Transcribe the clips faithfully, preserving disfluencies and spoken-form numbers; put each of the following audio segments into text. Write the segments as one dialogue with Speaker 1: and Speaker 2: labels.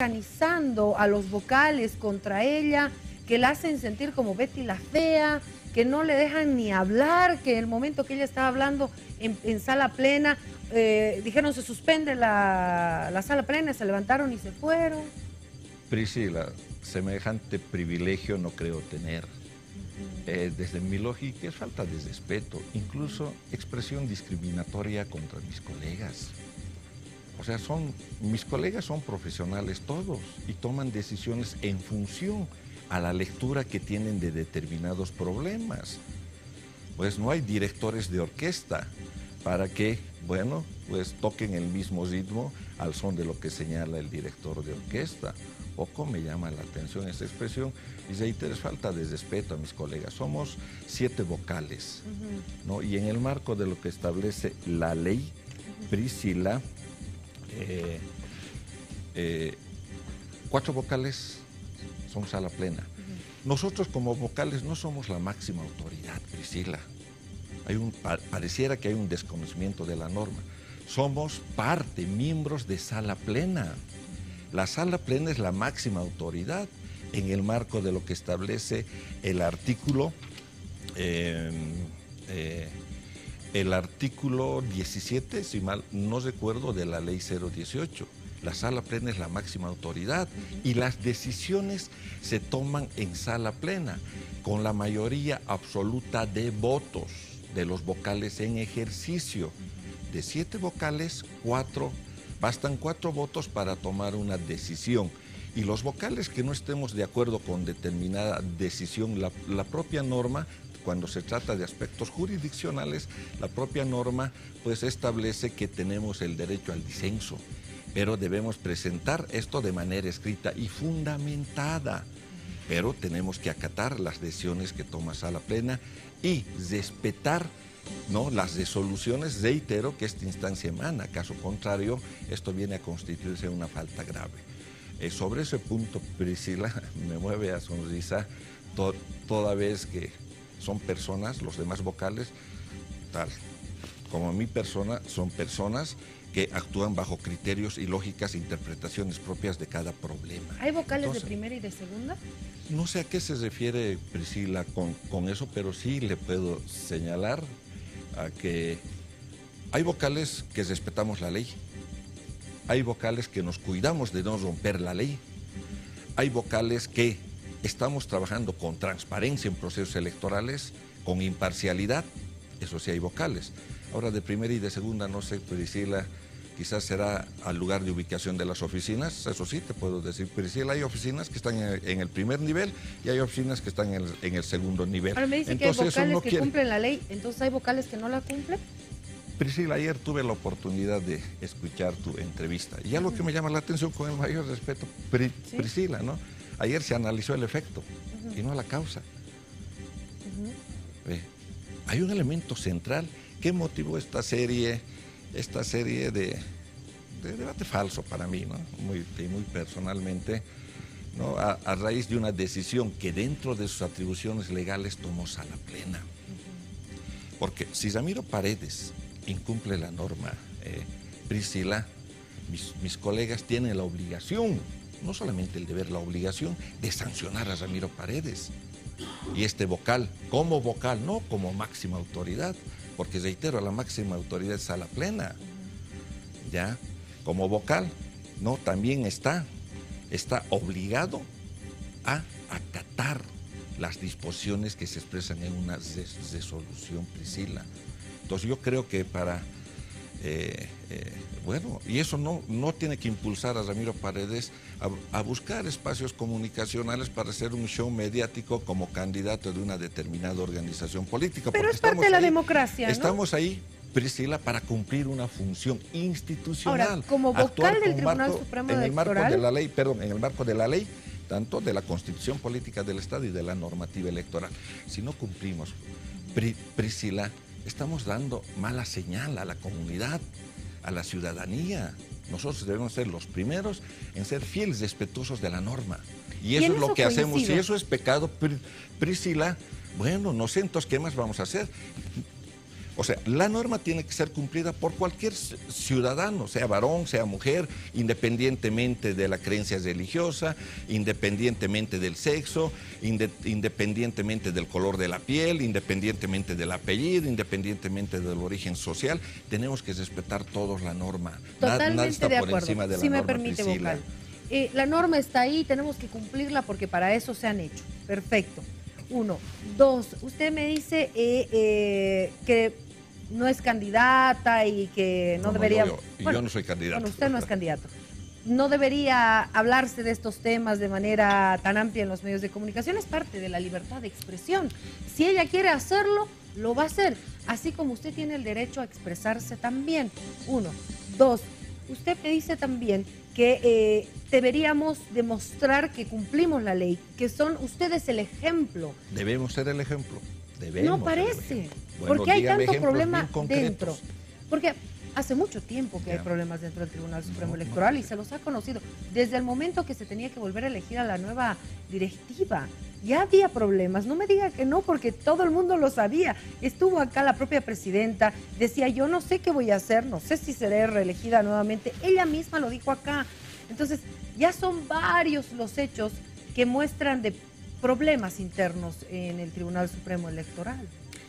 Speaker 1: organizando a los vocales contra ella, que la hacen sentir como Betty la Fea, que no le dejan ni hablar, que el momento que ella estaba hablando en, en sala plena, eh, dijeron se suspende la, la sala plena, se levantaron y se fueron.
Speaker 2: Priscila, semejante privilegio no creo tener. Eh, desde mi lógica es falta de respeto, incluso expresión discriminatoria contra mis colegas. O sea, son, mis colegas son profesionales todos y toman decisiones en función a la lectura que tienen de determinados problemas. Pues no hay directores de orquesta para que, bueno, pues toquen el mismo ritmo al son de lo que señala el director de orquesta. Poco me llama la atención esa expresión y reitero, es falta de respeto a mis colegas. Somos siete vocales, uh-huh. ¿no? Y en el marco de lo que establece la ley, uh-huh. Priscila, eh, eh, cuatro vocales son sala plena. Uh-huh. Nosotros como vocales no somos la máxima autoridad, Priscila. Hay un, pareciera que hay un desconocimiento de la norma. Somos parte, miembros de sala plena. La sala plena es la máxima autoridad en el marco de lo que establece el artículo, eh, eh, el artículo diecisiete, si mal no recuerdo, de la ley cero dieciocho. La sala plena es la máxima autoridad y las decisiones se toman en sala plena con la mayoría absoluta de votos de los vocales en ejercicio. De siete vocales, cuatro bastan cuatro votos para tomar una decisión. Y los vocales que no estemos de acuerdo con determinada decisión, la, la propia norma, cuando se trata de aspectos jurisdiccionales, la propia norma pues establece que tenemos el derecho al disenso, pero debemos presentar esto de manera escrita y fundamentada. Pero tenemos que acatar las decisiones que toma sala plena y respetar, ¿no?, las resoluciones. Reitero que esta instancia emana, caso contrario, esto viene a constituirse una falta grave. Eh, sobre ese punto, Priscila, me mueve a sonrisa to toda vez que son personas, los demás vocales, tal como mi persona, son personas que actúan bajo criterios y lógicas e interpretaciones propias de cada problema.
Speaker 1: ¿Hay vocales
Speaker 2: Entonces,
Speaker 1: de primera y de segunda?
Speaker 2: No sé a qué se refiere Priscila con, con eso, pero sí le puedo señalar a que hay vocales que respetamos la ley, hay vocales que nos cuidamos de no romper la ley, hay vocales que estamos trabajando con transparencia en procesos electorales, con imparcialidad, eso sí hay vocales. Ahora de primera y de segunda, no sé, Priscila, quizás será al lugar de ubicación de las oficinas, eso sí te puedo decir, Priscila, hay oficinas que están en el, en el primer nivel y hay oficinas que están en el, en el segundo nivel.
Speaker 1: Ahora me dice entonces, que hay vocales no que quiere... cumplen la ley, entonces hay vocales que no la cumplen.
Speaker 2: Priscila, ayer tuve la oportunidad de escuchar tu entrevista y algo uh-huh. que me llama la atención con el mayor respeto, Pri, ¿sí? Priscila, ¿no? Ayer se analizó el efecto uh-huh. y no la causa. Uh-huh. eh, hay un elemento central. ¿Qué motivó esta serie, esta serie de, de debate falso para mí, ¿no? Muy, muy personalmente, ¿no? A, a raíz de una decisión que dentro de sus atribuciones legales tomó sala plena? Porque si Ramiro Paredes incumple la norma, eh, Priscila, mis, mis colegas tienen la obligación, no solamente el deber, la obligación de sancionar a Ramiro Paredes. Y este vocal, como vocal, no como máxima autoridad, porque reitero, la máxima autoridad es sala plena, ¿ya? Como vocal, no, también está, está obligado a acatar las disposiciones que se expresan en una res resolución, Priscila. Entonces yo creo que para, eh, eh, bueno, y eso no, no tiene que impulsar a Ramiro Paredes a, a buscar espacios comunicacionales para hacer un show mediático como candidato de una determinada organización política.
Speaker 1: Pero es parte de la ahí, democracia, ¿no?
Speaker 2: Estamos ahí, Priscila, para cumplir una función institucional.
Speaker 1: Ahora, como vocal del Tribunal
Speaker 2: marco,
Speaker 1: Supremo
Speaker 2: en el
Speaker 1: Electoral...
Speaker 2: marco de la ley, perdón, en el marco de la ley, tanto de la Constitución Política del Estado y de la normativa electoral. Si no cumplimos, Pri, Priscila, estamos dando mala señal a la comunidad, a la ciudadanía. Nosotros debemos ser los primeros en ser fieles, respetuosos de la norma. Y eso es lo que hacemos. Si eso es pecado, Priscila, bueno, no sé, entonces, ¿qué más vamos a hacer? O sea, la norma tiene que ser cumplida por cualquier ciudadano, sea varón, sea mujer, independientemente de la creencia religiosa, independientemente del sexo, inde independientemente del color de la piel, independientemente del apellido, independientemente del origen social. Tenemos que respetar todos la norma.
Speaker 1: Totalmente
Speaker 2: Nadie está
Speaker 1: de
Speaker 2: por
Speaker 1: acuerdo.
Speaker 2: encima de la
Speaker 1: si
Speaker 2: norma,
Speaker 1: me permite,
Speaker 2: Priscila.
Speaker 1: vocal. Eh, la norma está ahí, tenemos que cumplirla porque para eso se han hecho. Perfecto. Uno. Dos, usted me dice eh, eh, que no es candidata y que no,
Speaker 2: No, no,
Speaker 1: debería...
Speaker 2: yo, yo,
Speaker 1: bueno,
Speaker 2: yo no soy candidato.
Speaker 1: Bueno, usted no es candidato. No debería hablarse de estos temas de manera tan amplia en los medios de comunicación. Es parte de la libertad de expresión. Si ella quiere hacerlo, lo va a hacer. Así como usted tiene el derecho a expresarse también. Uno. Dos, usted me dice también que eh, deberíamos demostrar que cumplimos la ley, que son ustedes el ejemplo.
Speaker 2: Debemos ser el ejemplo. Debemos
Speaker 1: No parece,
Speaker 2: bueno,
Speaker 1: porque hay
Speaker 2: dígame
Speaker 1: tanto
Speaker 2: ejemplos
Speaker 1: problema
Speaker 2: bien concretos.
Speaker 1: dentro. Porque hace mucho tiempo que
Speaker 2: Ya.
Speaker 1: hay problemas dentro del Tribunal Supremo
Speaker 2: No,
Speaker 1: Electoral
Speaker 2: no.
Speaker 1: y se los ha conocido. Desde el momento que se tenía que volver a elegir a la nueva directiva, ya había problemas. No me diga que no, porque todo el mundo lo sabía. Estuvo acá la propia presidenta, decía, yo no sé qué voy a hacer, no sé si seré reelegida nuevamente. Ella misma lo dijo acá. Entonces, ya son varios los hechos que muestran de problemas internos en el Tribunal Supremo Electoral.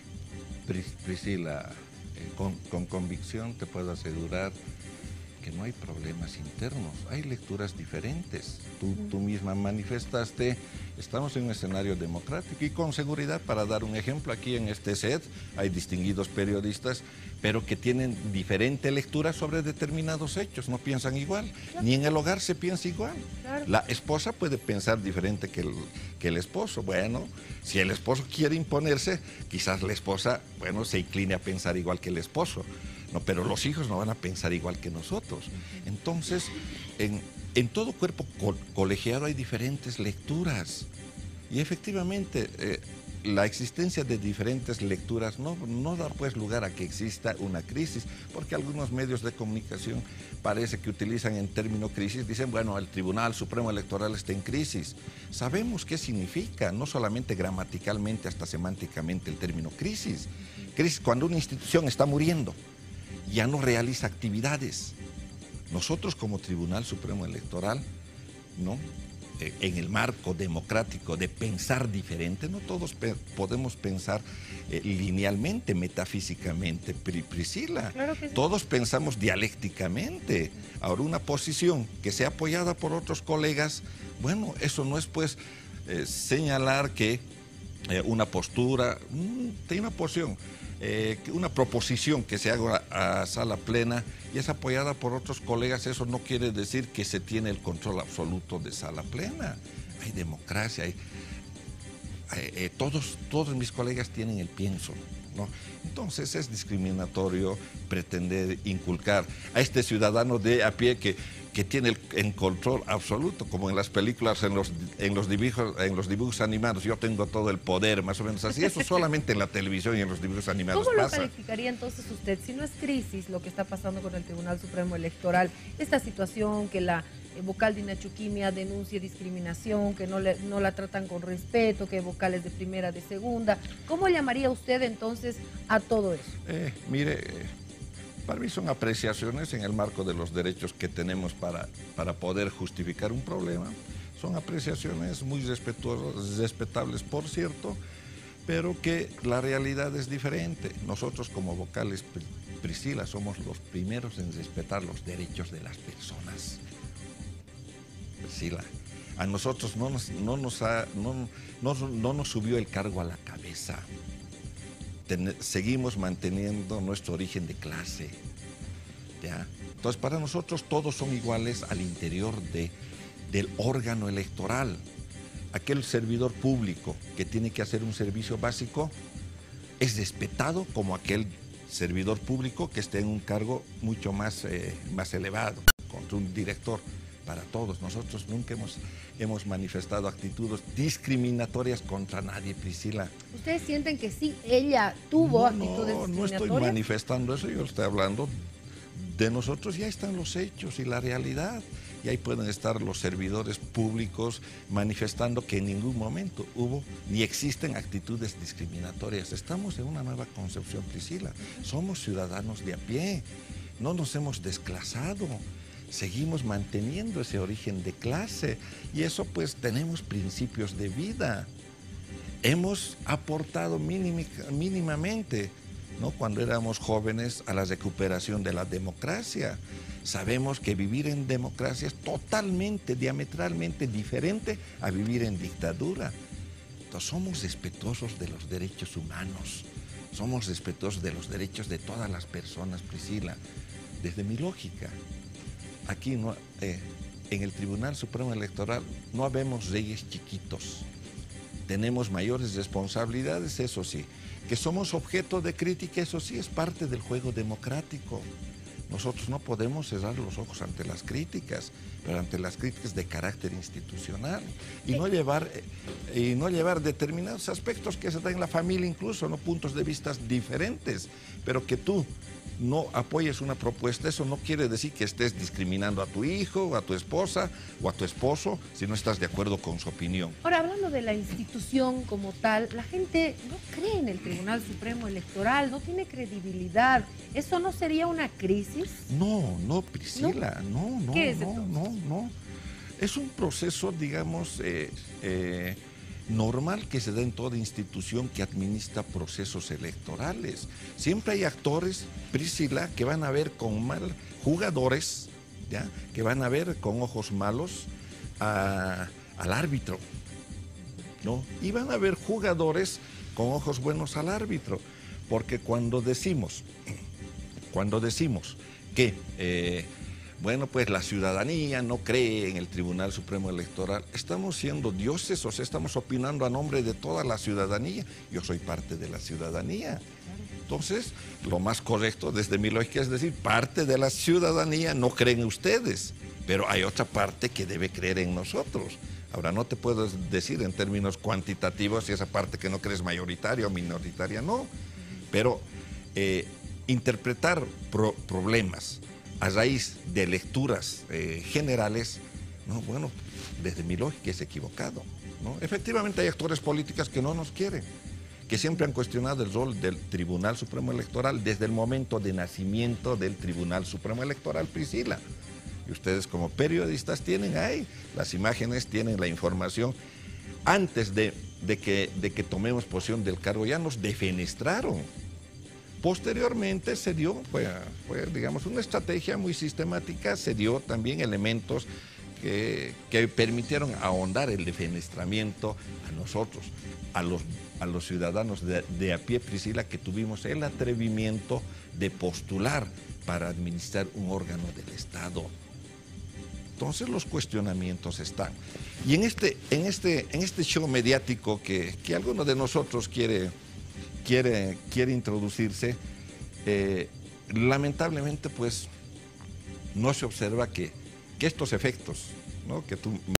Speaker 2: Pris- Priscila, eh, con, con convicción te puedo asegurar que no hay problemas internos, hay lecturas diferentes. Tú, tú misma manifestaste, estamos en un escenario democrático y con seguridad, para dar un ejemplo, aquí en este set hay distinguidos periodistas, pero que tienen diferente lectura sobre determinados hechos, no piensan igual,
Speaker 1: Claro.
Speaker 2: ni en el hogar se piensa igual.
Speaker 1: Claro.
Speaker 2: La esposa puede pensar diferente que el, que el esposo. Bueno, si el esposo quiere imponerse, quizás la esposa, bueno, se incline a pensar igual que el esposo. No, pero los hijos no van a pensar igual que nosotros. Entonces, en, en todo cuerpo co colegiado hay diferentes lecturas. Y efectivamente, eh, la existencia de diferentes lecturas no, no da pues lugar a que exista una crisis, porque algunos medios de comunicación parece que utilizan en término crisis, dicen, bueno, el Tribunal Supremo Electoral está en crisis. Sabemos qué significa, no solamente gramaticalmente, hasta semánticamente el término crisis. Crisis cuando una institución está muriendo, ya no realiza actividades. Nosotros como Tribunal Supremo Electoral, ¿no? Eh, en el marco democrático de pensar diferente, no todos pe podemos pensar eh, linealmente, metafísicamente, Pri Priscila.
Speaker 1: Claro que sí.
Speaker 2: Todos pensamos dialécticamente. Ahora, una posición que sea apoyada por otros colegas, bueno, eso no es pues eh, señalar que eh, una postura, mmm, tiene una posición, Eh, una proposición que se haga a, a sala plena y es apoyada por otros colegas, eso no quiere decir que se tiene el control absoluto de sala plena. Hay democracia, hay, hay, eh, todos, todos mis colegas tienen el pienso, ¿no? Entonces es discriminatorio pretender inculcar a este ciudadano de a pie que, que tiene el, el control absoluto, como en las películas, en los, en, los dibujos, en los dibujos animados, yo tengo todo el poder, más o menos así. Eso solamente en la televisión y en los dibujos animados
Speaker 1: ¿Cómo lo
Speaker 2: pasa.
Speaker 1: calificaría entonces usted, si no es crisis lo que está pasando con el Tribunal Supremo Electoral, esta situación que la eh, vocal de Inachuquimia denuncia discriminación, que no, le, no la tratan con respeto, que hay vocales de primera, de segunda, ¿cómo llamaría usted entonces a todo eso?
Speaker 2: Eh, mire, eh, para mí son apreciaciones en el marco de los derechos que tenemos para, para poder justificar un problema. Son apreciaciones muy respetuosas, respetables, por cierto, pero que la realidad es diferente. Nosotros como vocales, Priscila, somos los primeros en respetar los derechos de las personas. Priscila, a nosotros no nos, no nos, ha, no, no, no nos subió el cargo a la cabeza. Ten, seguimos manteniendo nuestro origen de clase, ¿ya? Entonces, para nosotros todos son iguales al interior de, del órgano electoral. Aquel servidor público que tiene que hacer un servicio básico es respetado como aquel servidor público que esté en un cargo mucho más, eh, más elevado, contra un director. Para todos, nosotros nunca hemos, hemos manifestado actitudes discriminatorias contra nadie, Priscila.
Speaker 1: ¿Ustedes sienten que sí, ella tuvo
Speaker 2: no,
Speaker 1: actitudes
Speaker 2: no, no
Speaker 1: discriminatorias?
Speaker 2: estoy manifestando eso, yo estoy hablando de nosotros, ya están los hechos y la realidad. y ahí pueden estar los servidores públicos manifestando que en ningún momento hubo ni existen actitudes discriminatorias. Estamos en una nueva concepción, Priscila. Somos ciudadanos de a pie, no nos hemos desclasado. Seguimos manteniendo ese origen de clase y eso pues tenemos principios de vida. Hemos aportado mínimica, mínimamente, ¿no? Cuando éramos jóvenes a la recuperación de la democracia. Sabemos que vivir en democracia es totalmente, diametralmente diferente a vivir en dictadura. Entonces somos respetuosos de los derechos humanos, somos respetuosos de los derechos de todas las personas, Priscila, desde mi lógica. Aquí no, eh, en el Tribunal Supremo Electoral no habemos reyes chiquitos. Tenemos mayores responsabilidades, eso sí. Que somos objeto de crítica, eso sí, es parte del juego democrático. Nosotros no podemos cerrar los ojos ante las críticas, pero ante las críticas de carácter institucional y no llevar, y no llevar determinados aspectos que se dan en la familia incluso, ¿no? Puntos de vista diferentes, pero que tú no apoyes una propuesta, eso no quiere decir que estés discriminando a tu hijo, o a tu esposa o a tu esposo si no estás de acuerdo con su opinión.
Speaker 1: Ahora, hablando de la institución como tal, la gente no cree en el Tribunal Supremo Electoral, no tiene credibilidad. ¿Eso no sería una crisis?
Speaker 2: No, no, Priscila, no, no,
Speaker 1: ¿Qué es
Speaker 2: no,
Speaker 1: entonces?
Speaker 2: no, no. Es un proceso, digamos, eh, eh, normal que se da en toda institución que administra procesos electorales. Siempre hay actores, Priscila, que van a ver con mal, jugadores, ¿ya? Que van a ver con ojos malos a, al árbitro, ¿no? Y van a ver jugadores con ojos buenos al árbitro, porque cuando decimos, cuando decimos que eh, bueno, pues la ciudadanía no cree en el Tribunal Supremo Electoral, estamos siendo dioses, o sea, estamos opinando a nombre de toda la ciudadanía. Yo soy parte de la ciudadanía. Entonces, lo más correcto desde mi lógica es decir, parte de la ciudadanía no cree en ustedes, pero hay otra parte que debe creer en nosotros. Ahora, no te puedo decir en términos cuantitativos si esa parte que no cree es mayoritaria o minoritaria, no. Pero eh, interpretar pro problemas a raíz de lecturas eh, generales, no, bueno, desde mi lógica es equivocado, ¿no? Efectivamente hay actores políticos que no nos quieren, que siempre han cuestionado el rol del Tribunal Supremo Electoral desde el momento de nacimiento del Tribunal Supremo Electoral, Priscila. Y ustedes como periodistas tienen ahí las imágenes, tienen la información. Antes de, de, que, de que tomemos posesión del cargo ya nos defenestraron. Posteriormente se dio, fue, fue, digamos, una estrategia muy sistemática, se dio también elementos que, que permitieron ahondar el defenestramiento a nosotros, a los, a los ciudadanos de, de a pie, Priscila, que tuvimos el atrevimiento de postular para administrar un órgano del Estado. Entonces los cuestionamientos están. Y en este, en este, en este show mediático que, que alguno de nosotros quiere... Quiere, quiere introducirse, eh, lamentablemente pues no se observa que, que estos efectos, ¿no? Que tú